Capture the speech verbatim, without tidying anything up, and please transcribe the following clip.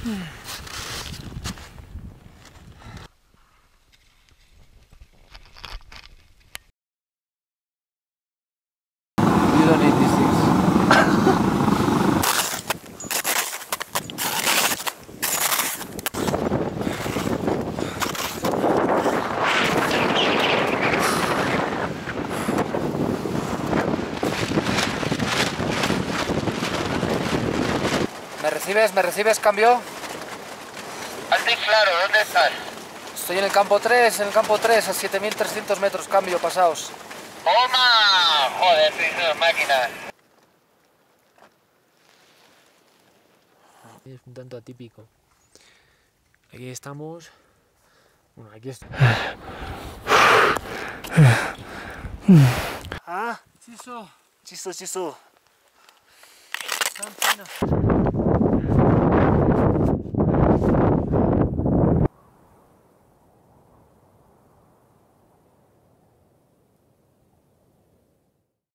You don't need these things. ¿Me recibes? ¿Me recibes? ¿Cambio? Alto y claro, ¿dónde estás? Estoy en el campo tres, en el campo tres, a siete mil trescientos metros, cambio, pasaos. ¡Toma! Joder, sois unas máquinas. Es un tanto atípico. Aquí estamos. Bueno, aquí estamos. 아, 칫솔. 칫솔, 칫솔. 참, 참.